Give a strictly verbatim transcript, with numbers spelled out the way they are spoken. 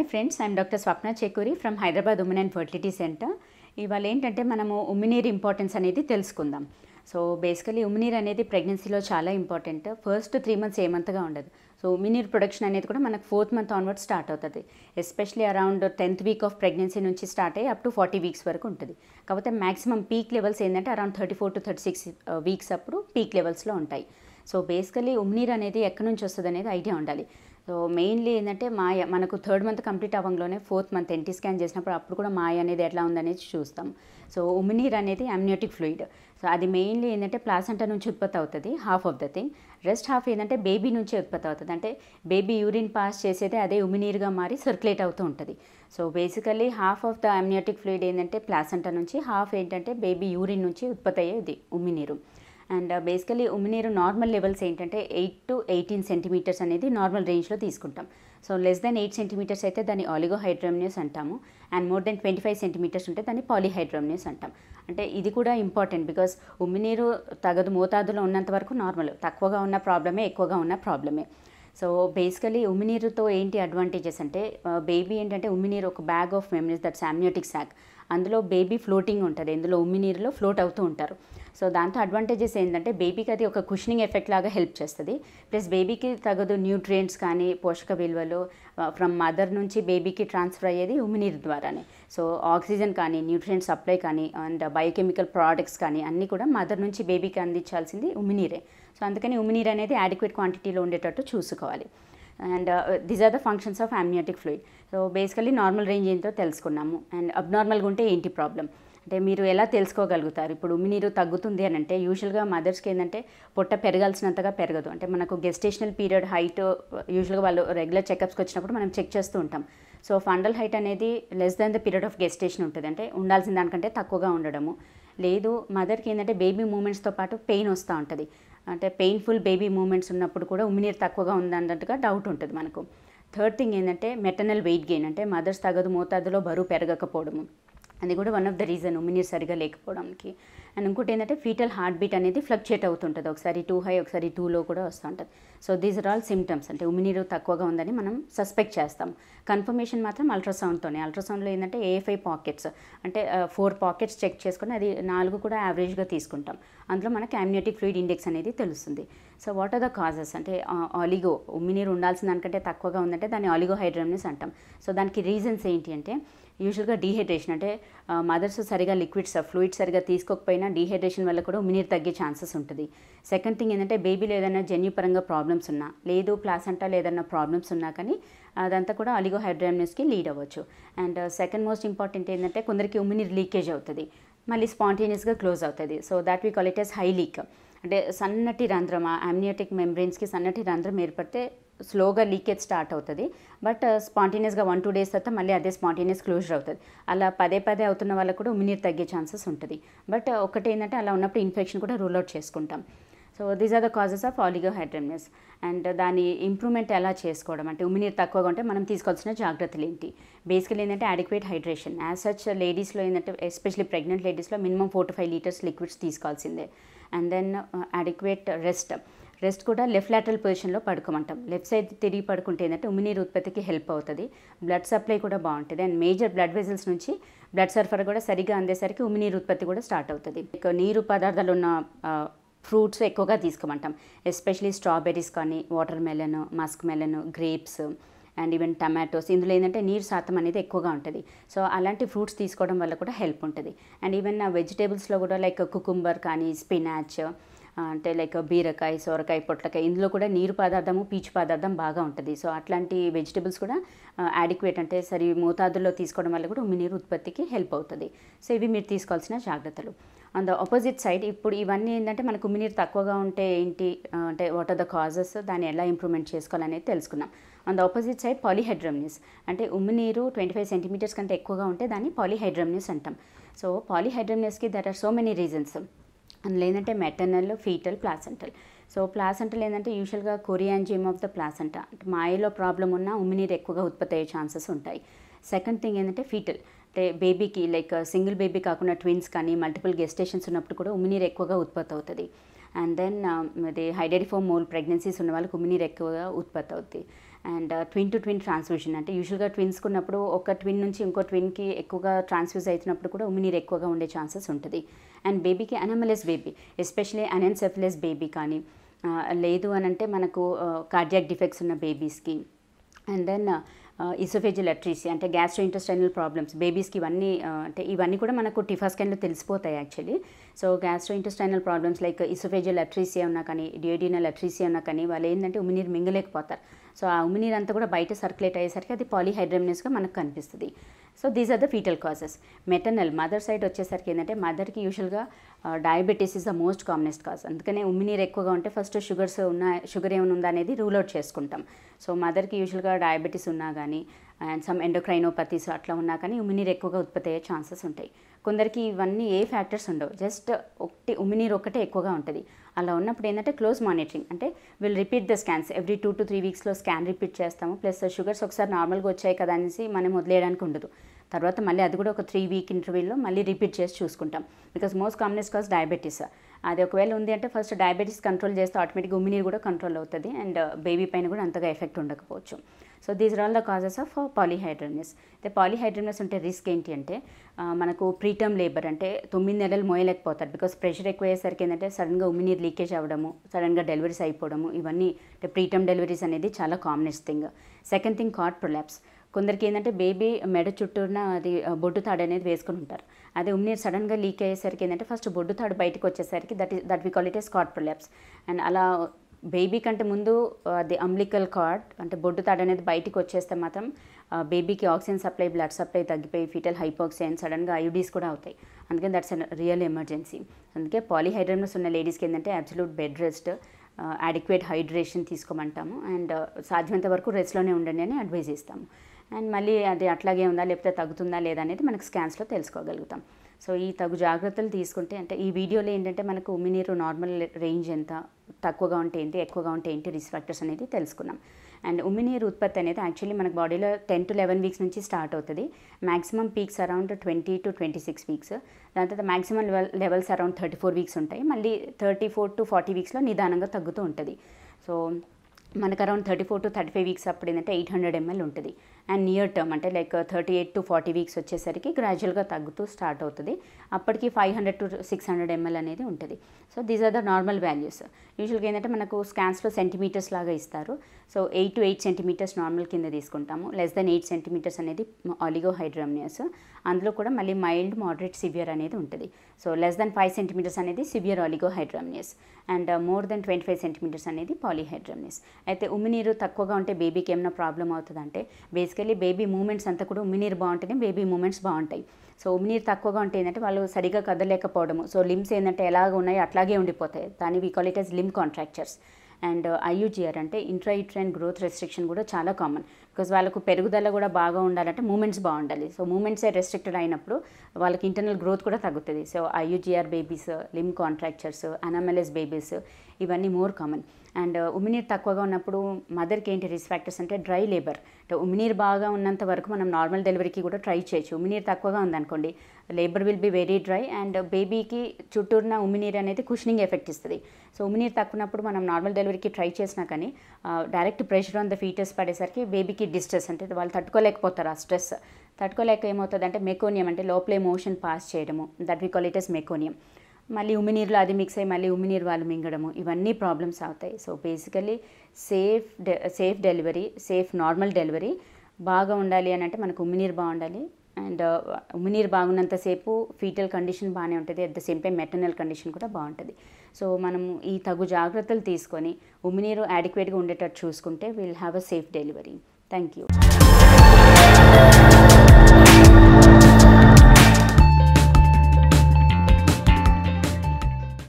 friends, I am Doctor Swapna Chekuri from Hyderabad Women Fertility Centre. ఇవాళ ఏంటంటే మనము ఉమ్మినీర్ importance అనేది తెలుసుకుందాం. సో బేసికలీ ఉమ్మినీర్ అనేది ప్రెగ్నెన్సీలో చాలా ఇంపార్టెంట్. ఫస్ట్ త్రీ మంత్స్ ఏమంతగా ఉండదు. సో ఉమ్మినీర్ ప్రొడక్షన్ అనేది కూడా మనకు ఫోర్త్ మంత్ ఆన్వర్డ్ స్టార్ట్ అవుతుంది. Especially around tenth week of pregnancy నుంచి స్టార్ట్ అయ్యి అప్ టు ఫార్టీ వీక్స్ వరకు ఉంటుంది. కాకపోతే మ్యాక్సిమం పీక్ లెవెల్స్ ఏంటంటే around thirty four to thirty six weeks అప్పుడు పీక్ లెవెల్స్లో ఉంటాయి. సో బేసికలీ ఉమ్మినీర్ అనేది ఎక్కడి నుంచి వస్తుంది అనేది ఐడియా ఉండాలి. సో మెయిన్లీ ఏంటంటే మాయ మనకు థర్డ్ మంత్ కంప్లీట్ అవ్వడంలోనే ఫోర్త్ మంత్ ఎన్టీ స్కాన్ చేసినప్పుడు అప్పుడు కూడా మాయ అనేది ఎట్లా ఉందనేది చూస్తాం. సో ఉమ్మినీర్ అనేది అమ్నియోటిక్ ఫ్లూయిడ్. సో అది మెయిన్లీ ఏంటంటే ప్లాసెంటా నుంచి ఉత్పత్తి అవుతుంది, half of the thing. Rest half ఏంటంటే బేబీ నుంచే ఉత్పత్తి అవుతుంది. అంటే బేబీ యూరిన్ పాస్ చేసేదే అదే ఉమ్మినీరుగా మారి సర్క్యులేట్ అవుతూ ఉంటుంది. So basically half of the amniotic fluid ఏంటంటే ప్లాసెంటా నుంచి, హాఫ్ ఏంటంటే బేబీ యూరిన్ నుంచి ఉత్పత్తి అయ్యేది ఉమ్మినీరు. అండ్ బేసికలీ ఉమ్మినీరు నార్మల్ లెవెల్స్ ఏంటంటే ఎయిట్ టు ఎయిటీన్ సెంటీమీటర్స్ అనేది నార్మల్ రేంజ్లో తీసుకుంటాం. So less than eight centimetres అయితే దాన్ని ఆలిగోహైడ్రోమ్నియస్ అంటాము. And more than twenty five centimetres ఉంటే దాన్ని పాలీహైడ్రోమ్నియస్ అంటాం. అంటే ఇది కూడా ఇంపార్టెంట్ బికాస్ ఉమ్మినీరు తగదు మోతాదులో ఉన్నంత వరకు నార్మల్, తక్కువగా ఉన్న ప్రాబ్లమే, ఎక్కువగా ఉన్న ప్రాబ్లమే. సో బేసికలీ ఉమ్మినీరుతో ఏంటి అడ్వాంటేజెస్ అంటే బేబీ ఏంటంటే ఉమ్మినీరు ఒక bag of memories, that's amniotic sac. అందులో బేబీ ఫ్లోటింగ్ ఉంటుంది, ఇందులో ఉమ్మినీరులో ఫ్లోట్ అవుతూ ఉంటారు. సో దాంతో అడ్వాంటేజెస్ ఏంటంటే బేబీకి అది ఒక కుషనింగ్ ఎఫెక్ట్ లాగా హెల్ప్ చేస్తుంది. ప్లస్ బేబీకి తగదు న్యూట్రియంట్స్ కానీ పోషక విలువలు ఫ్రమ్ మదర్ నుంచి బేబీకి ట్రాన్స్ఫర్ అయ్యేది ఉమ్మినీరు ద్వారానే. సో ఆక్సిజన్ కానీ, న్యూట్రియంట్ సప్లై కానీ, అండ్ బయోకెమికల్ ప్రోడక్ట్స్ కానీ అన్నీ కూడా మదర్ నుంచి బేబీకి అందించాల్సింది ఉమ్మినీరే. సో అందుకని ఉమ్మినీరు అనేది యాడిక్వేట్ క్వాంటిటీలో ఉండేటట్టు చూసుకోవాలి. And these are the functions of amniotic fluid. So basically normal range ఏంటో తెలుసుకున్నాము. అండ్ అబ్నార్మల్గా ఉంటే ఏంటి ప్రాబ్లం అంటే మీరు ఎలా తెలుసుకోగలుగుతారు? ఇప్పుడు ఉమ్మినీరు తగ్గుతుంది అని అంటే యూజువల్గా మదర్స్కి ఏంటంటే పొట్ట పెరగాల్సినంతగా పెరగదు. అంటే మనకు గెస్టేషనల్ పీరియడ్ హైట్ యూజువల్గా వాళ్ళు రెగ్యులర్ చెకప్స్కి వచ్చినప్పుడు మనం చెక్ చేస్తూ ఉంటాం. సో ఫండల్ హైట్ అనేది less than the period of gestation ఉంటుంది, అంటే ఉండాల్సిన దానికంటే తక్కువగా ఉండడము. లేదు మదర్కి ఏంటంటే బేబీ మూమెంట్స్తో పాటు పెయిన్ వస్తూ ఉంటుంది, అంటే పెయిన్ఫుల్ బేబీ మూమెంట్స్ ఉన్నప్పుడు కూడా ఉమ్మినీరు తక్కువగా ఉందన్నట్టుగా డౌట్ ఉంటుంది మనకు. థర్డ్ థింగ్ ఏంటంటే మెటర్నల్ వెయిట్ గెయిన్, అంటే మదర్స్ తగదు మోతాదులో బరువు పెరగకపోవడము, అది కూడా వన్ ఆఫ్ ద రీజన్ ఉమ్మినీరు సరిగా లేకపోవడానికి. అండ్ ఇంకోటి ఏంటంటే ఫీటల్ హార్ట్ బీట్ అనేది ఫ్లక్చుయేట్ అవుతుంటుంది, ఒకసారి టూ హై ఒకసారి టూలో కూడా వస్తూ ఉంటుంది. So these are all symptoms, అంటే ఉమ్మినీరు తక్కువగా ఉందని మనం సస్పెక్ట్ చేస్తాం. కన్ఫర్మేషన్ మాత్రం అల్ట్రాసౌండ్తోనే. అల్ట్రాసౌండ్లో ఏంటంటే ఏఎఫ్ఐ పాకెట్స్, అంటే ఫోర్ పాకెట్స్ చెక్ చేసుకొని అది నాలుగు కూడా యావరేజ్గా తీసుకుంటాం. అందులో మనకి అమ్నియోటిక్ ఫ్లూయిడ్ ఇండెక్స్ అనేది తెలుస్తుంది. So what are the causes అంటే ఆలిగో, ఉమ్మినీరు ఉండాల్సిన దానికంటే తక్కువగా ఉందంటే దాన్ని ఆలిగోహైడ్రోమ్నియస్ అంటాం. సో దానికి రీజన్స్ ఏంటి అంటే యూజువల్గా డీహైడ్రేషన్, అంటే మదర్స్ సరిగా లిక్విడ్స్ ఫ్లూయిడ్ సరిగా తీసుకోకపోయినా డీహైడ్రేషన్ వల్ల కూడా ఉమ్మినీరు తగ్గే ఛాన్సెస్ ఉంటుంది. సెకండ్ థింగ్ ఏంటంటే బేబీలో ఏదైనా జన్యుపరంగా ప్రాబ్లమ్స్ ఉన్నా, లేదు ప్లాసెంటాలో ఏదైనా ప్రాబ్లమ్స్ ఉన్నా కానీ అదంతా కూడా ఆలిగోహైడ్రోమ్నియస్కి లీడ్ అవ్వచ్చు. అండ్ సెకండ్ మోస్ట్ ఇంపార్టెంట్ ఏంటంటే కొందరికి ఉమ్మినీరు లీకేజ్ అవుతుంది, మళ్ళీ స్పాంటేనియస్గా క్లోజ్ అవుతుంది. So that we call it as high leak. అంటే సన్నటి రంధ్రం, అమ్నియోటిక్ మెంబ్రెయిన్స్కి సన్నటి రంధ్రం ఏర్పడితే స్లోగా లీకేజ్ స్టార్ట్ అవుతుంది, బట్ స్పాంటేనియస్గా వన్ టూ డేస్ తర్వాత మళ్ళీ అదే స్పాంటేనియస్ క్లోజర్ అవుతుంది. అలా పదే పదే అవుతున్న వాళ్ళకు కూడా ఉమ్మినీరు తగ్గే ఛాన్సెస్ ఉంటుంది. బట్ ఒకటి ఏంటంటే అలా ఉన్నప్పుడు ఇన్ఫెక్షన్ కూడా రూల్ అవుట్ చేసుకుంటాం. So these are the causes of oligohydramnios. And దాని ఇంప్రూవ్మెంట్ ఎలా చేసుకోవడం అంటే ఉమ్మినీరు తక్కువగా ఉంటే మనం తీసుకోవాల్సిన జాగ్రత్తలు ఏంటి? బేసికలీ ఏంటంటే అడిక్వేట్ హైడ్రేషన్. యాజ్ సచ్ లేడీస్లో ఏంటంటే ఎస్పెషలీ ప్రెగ్నెంట్ లేడీస్లో minimum four to five litres liquids తీసుకోవాల్సిందే. And then adequate rest. Rest కూడా లెఫ్ట్ లాటరల్ పొజిషన్లో పడుకోమంటాం. లెఫ్ట్ సైడ్ తిరిగి పడుకుంటే ఏంటంటే ఉమ్మినీరు ఉత్పత్తికి హెల్ప్ అవుతుంది. బ్లడ్ సప్లై కూడా బాగుంటుంది. అండ్ మేజర్ బ్లడ్ వెజల్స్ నుంచి బ్లడ్ సరఫరా కూడా సరిగా అందేసరికి ఉమ్మినీరు ఉత్పత్తి కూడా స్టార్ట్ అవుతుంది. నీరు పదార్థాలు ఉన్న ఫ్రూట్స్ ఎక్కువగా తీసుకోమంటాం. ఎస్పెషలీ స్ట్రాబెర్రీస్ కానీ, water melon, musk melon, grapes and even tomatoes, ఇందులో ఏంటంటే నీరు శాతం అనేది ఎక్కువగా ఉంటుంది. సో అలాంటి ఫ్రూట్స్ తీసుకోవడం వల్ల కూడా హెల్ప్ ఉంటుంది. అండ్ ఈవెన్ వెజిటేబుల్స్లో కూడా లైక్ కుకుంబర్ కానీ, స్పినాచ్, అంటే లైక్ బీరకాయ, సొరకాయ, పొట్లకాయ, ఇందులో కూడా నీరు పదార్థము, పీచు పదార్థం బాగా ఉంటుంది. సో అట్లాంటి వెజిటేబుల్స్ కూడా యాడిక్వేట్, అంటే సరి మోతాదుల్లో తీసుకోవడం వల్ల కూడా ఉమ్మినీరు ఉత్పత్తికి హెల్ప్ అవుతుంది. సో ఇవి మీరు తీసుకోవాల్సిన జాగ్రత్తలు. ఆన్ ద ఆపోజిట్ సైడ్ ఇప్పుడు ఇవన్నీ ఏంటంటే మనకు ఉమ్మినీరు తక్కువగా ఉంటే ఏంటి అంటే వాట్ ఆర్ ద కాజెస్, దాన్ని ఎలా ఇంప్రూవ్మెంట్ చేసుకోవాలనేది తెలుసుకున్నాం. On the opposite side polyhydramnios, అంటే ఉమ్మినీరు ట్వంటీ ఫైవ్ సెంటీమీటర్స్ కంటే ఎక్కువగా ఉంటే దాన్ని పాలీహైడ్రోమ్నియస్ అంటాం. సో పాలీహైడ్రోమ్నియస్కి there are so many reasons. అందులో ఏంటంటే maternal, fetal, placental. So placental ఏంటంటే యూజువల్గా కొరియాంజియం ఆఫ్ ద ప్లాసెంటా, అంటే మాయలో ప్రాబ్లం ఉన్న ఉమ్మినీరు ఎక్కువగా ఉత్పత్తి అయ్యే ఛాన్సెస్ ఉంటాయి. సెకండ్ థింగ్ ఏంటంటే ఫీటల్, అంటే బేబీకి లైక్ సింగిల్ బేబీ కాకుండా ట్విన్స్ కానీ మల్టిపుల్ గెస్టేషన్స్ ఉన్నప్పుడు కూడా ఉమ్మినీరు ఎక్కువగా ఉత్పత్తి అవుతుంది. అండ్ దెన్ అది హైడెరిఫోమ్ మోల్ ప్రెగ్నెన్సీస్ ఉన్న వాళ్ళకి ఉమ్మినీరు ఎక్కువగా ఉత్పత్తి అవుతుంది. And twin to twin transfusion అంటే యూజువల్గా ట్విన్స్ ఉన్నప్పుడు ఒక ట్విన్ నుంచి ఇంకో ట్విన్కి ఎక్కువగా ట్రాన్స్ఫ్యూజ్ అవుతున్నప్పుడు కూడా ఉమినీరు ఎక్కువగా ఉండే ఛాన్సెస్ ఉంటుంది. అండ్ బేబీకి anomalous baby, especially anencephalous baby కానీ లేదు అని అంటే మనకు కార్డియాక్ డిఫెక్ట్స్ ఉన్న బేబీస్కి, అండ్ దెన్ ఇసోఫేజియల్ అట్రీసియా అంటే గ్యాస్ట్రో ఇంటెస్టైనల్ ప్రాబ్లమ్స్ బేబీస్కి ఇవన్నీ అంటే ఇవన్నీ కూడా మనకు టిఫా స్కాన్లో తెలిసిపోతాయి actually. So gastro intestinal problems like oesophageal atresia ఉన్నా కానీ డియోడినల్ అట్రీసియా ఉన్నా కానీ వాళ్ళు ఏంటంటే ఉమినీరు మింగలేకపోతారు. సో ఆ ఉమినీరు అంతా కూడా బయట సర్క్యులేట్ అయ్యేసరికి అది పాలీహైడ్రమ్నియస్గా మనకు కనిపిస్తుంది. So these are the fetal causes. Maternal mother side వచ్చేసరికి ఏంటంటే మదర్కి యూజువల్గా diabetes is the most commonest cause. అందుకనే ఉమ్మినీరు ఎక్కువగా ఉంటే ఫస్ట్ షుగర్స్ ఉన్న షుగర్ ఏమైనా ఉందా అనేది రూల్ అవుట్ చేసుకుంటాం. సో మదర్కి యూజువల్గా డయాబెటీస్ ఉన్నా కానీ అండ్ సమ్ ఎండోక్రైనోపతీస్ అట్లా ఉన్నా కానీ ఉమ్మినీరు ఎక్కువగా ఉత్పత్తి అయ్యే ఛాన్సెస్ ఉంటాయి. కొందరికి ఇవన్నీ ఏ ఫ్యాక్టర్స్ ఉండవు, జస్ట్ ఒకటి ఉమ్మినీరు ఒక్కటే ఎక్కువగా ఉంటుంది. అలా ఉన్నప్పుడు ఏంటంటే క్లోజ్ మానిటరింగ్ అంటే will repeat the scans every two to three వీక్స్లో స్కాన్ రిపీట్ చేస్తాము. ప్లస్ షుగర్స్ ఒకసారి నార్మల్గా వచ్చాయి కదా అనేసి మనం వదిలేయడానికి ఉండదు. తర్వాత మళ్ళీ అది కూడా ఒక త్రీ వీక్ ఇంటర్వ్యూలో మళ్ళీ రిపీట్ చేసి చూసుకుంటాం. Because most commonest cause diabetes. అది ఒకవేళ ఉంది అంటే ఫస్ట్ డయాబెటీస్ కంట్రోల్ చేస్తే ఆటోమేటిక్గా ఉమ్మినీరు కూడా కంట్రోల్ అవుతుంది అండ్ బేబీ పైన కూడా అంతగా ఎఫెక్ట్ ఉండకపోవచ్చు. So these are all the causes of polyhydramnios. అయితే పాలీహైడ్రమ్నియస్ ఉంటే రిస్క్ ఏంటి అంటే మనకు ప్రీటర్మ్ లేబర్ అంటే తొమ్మిది నెలలు మోయలేకపోతారు. బికాస్ ప్రెషర్ ఎక్కువ అయ్యేసరికి ఏంటంటే సడన్గా ఉమ్మినీరు లీకేజ్ అవ్వడము, సడన్గా డెలివరీస్ అయిపోవడము, ఇవన్నీ అంటే ప్రీటర్మ్ డెలివరీస్ అనేది చాలా commonest thing. Second thing cord prolapse. కొందరికి ఏంటంటే బేబీ మెడ చుట్టూన అది బొడ్డు తాడు అనేది వేసుకుని ఉంటారు. అదే ఉమ్మినీరు సడన్గా లీక్ అయ్యేసరికి ఏంటంటే ఫస్ట్ బొడ్డు తాడు బయటకు వచ్చేసరికి that is that we call it as cord prolapse. And అలా బేబీ కంటే ముందు అది అంబ్లికల్ కార్డ్ అంటే బొడ్డు తాడు అనేది బయటికి వచ్చేస్తే మాత్రం బేబీకి ఆక్సిజన్ సప్లై, బ్లడ్ సప్లై తగ్గిపోయి ఫీటల్ హైపోక్సియా అండ్ సడన్గా ఐయుడీస్ కూడా అవుతాయి. అందుకని దట్స్ రియల్ ఎమర్జెన్సీ. అందుకే పాలీహైడ్రమ్నియస్ ఉన్న లేడీస్కి ఏంటంటే absolute bed rest, adequate hydration తీసుకోమంటాము అండ్ సాధ్యమైనంత వరకు రెస్ట్లోనే ఉండండి అని అడ్వైజ్ ఇస్తాము. అండ్ మళ్ళీ అది అట్లాగే ఉందా లేకపోతే తగ్గుతుందా లేదా అనేది మనకు స్కాన్స్లో తెలుసుకోగలుగుతాం. సో ఈ తగు జాగ్రత్తలు తీసుకుంటే అంటే ఈ వీడియోలో ఏంటంటే మనకు ఉమ్మినీరు నార్మల్ రేంజ్ ఎంత, తక్కువగా ఉంటే ఏంటి, ఎక్కువగా ఉంటే ఏంటి రిస్క్ ఫ్యాక్టర్స్ అనేది తెలుసుకున్నాం. అండ్ ఉమ్మినీరు ఉత్పత్తి అనేది యాక్చువల్లీ మనకు బాడీలో టెన్ టు లెవెన్ వీక్స్ నుంచి స్టార్ట్ అవుతుంది. Maximum peaks around twenty to twenty six weeks. దాని తర్వాత maximum level levels around thirty four weeks ఉంటాయి. మళ్ళీ థర్టీ ఫోర్ టు ఫార్టీ వీక్స్లో నిదానంగా తగ్గుతూ ఉంటుంది. సో మనకు around thirty four to thirty five weeks అప్పుడు ఏంటంటే ఎయిట్ హండ్రెడ్ ఎంఎల్ ఉంటుంది. అండ్ నియర్ టర్మ్ అంటే like thirty eight to forty weeks వచ్చేసరికి గ్రాడ్యువల్గా తగ్గుతూ స్టార్ట్ అవుతుంది. అప్పటికి five hundred to six hundred ML అనేది ఉంటుంది. So these are the normal values. యూజువల్గా ఏంటంటే మనకు స్కాన్స్లో సెంటీమీటర్స్ లాగా ఇస్తారు. So eight to eight centimetres normal కింద తీసుకుంటాము. లెస్ దెన్ ఎయిట్ సెంటీమీటర్స్ అనేది ఆలిగోహైడ్రమ్నియస్. అందులో కూడా మళ్ళీ మైల్డ్, మోడరేట్, సివియర్ అనేది ఉంటుంది. So less than five centimetres అనేది severe oligohydramnios and more than twenty five centimetres అనేది పాలీహైడ్రమ్నియస్. అయితే ఉమ్మినీరు తక్కువగా ఉంటే బేబీకి ఏమైనా ప్రాబ్లం అవుతుందంటే బేసికలీ బేబీ మూమెంట్స్ అంతా కూడా ఉమ్మినీరు బాగుంటేనే బేబీ మూమెంట్స్ బాగుంటాయి. సో ఉమ్మినీరు తక్కువగా ఉంటే ఏంటంటే వాళ్ళు సరిగా కదలేకపోవడము, సో లిమ్స్ ఏంటంటే ఎలాగ ఉన్నాయో అట్లాగే ఉండిపోతాయి. దాన్ని we call it as limb contractures. And IUGR అంటే ఇంట్రా యూట్రైన్ గ్రోత్ రెస్ట్రిక్షన్ కూడా చాలా కామన్. బికాజ్ వాళ్ళకు పెరుగుదల కూడా బాగా ఉండాలంటే మూమెంట్స్ బాగుండాలి. సో మూమెంట్సే రెస్ట్రిక్టెడ్ అయినప్పుడు వాళ్ళకి ఇంటర్నల్ గ్రోత్ కూడా తగ్గుతుంది. So IUGR babies, limb contractures, anomalous babies ఇవన్నీ మోర్ కామన్. అండ్ ఉమ్మినీరు తక్కువగా ఉన్నప్పుడు మదర్కి ఏంటి రిస్క్ ఫ్యాక్టర్స్ అంటే డ్రై లేబర్. అంటే ఉమ్మినీరు బాగా ఉన్నంత వరకు మనం నార్మల్ డెలివరీకి కూడా ట్రై చేయొచ్చు. ఉమ్మినీరు తక్కువగా ఉందనుకోండి labour will be very dry and బేబీకి చుట్టూరున్న ఉమ్మినీరు అనేది కుషనింగ్ ఎఫెక్ట్ ఇస్తుంది. సో ఉమ్మినీరు తక్కువనప్పుడు మనం నార్మల్ డెలివరీకి ట్రై చేసినా కానీ direct pressure on the fetus పడేసరికి బేబీకి డిస్ట్రెస్ అంటే వాళ్ళు తట్టుకోలేకపోతారు. ఆ స్ట్రెస్ తట్టుకోలేక ఏమవుతుంది అంటే మెకోనియం అంటే లోపలే మోషన్ పాస్ చేయడము, that we call it as meconium. మళ్ళీ ఉమ్మినీరులో అది మిక్స్ అయ్యి మళ్ళీ ఉమ్మినీరు వాళ్ళు మింగడము, ఇవన్నీ ప్రాబ్లమ్స్ అవుతాయి. సో బేసికలీ సేఫ్ డె safe delivery, safe normal delivery బాగా ఉండాలి అని అంటే మనకు ఉమ్మినీరు బాగుండాలి. అండ్ ఉమ్మినీరు బాగున్నంతసేపు ఫీటల్ కండిషన్ బాగానే ఉంటుంది. At the same time maternal condition కూడా బాగుంటుంది. సో మనం ఈ తగు జాగ్రత్తలు తీసుకొని ఉమ్మినీరు యాడిక్వేట్గా ఉండేటట్టు చూసుకుంటే will have a safe delivery. Thank you.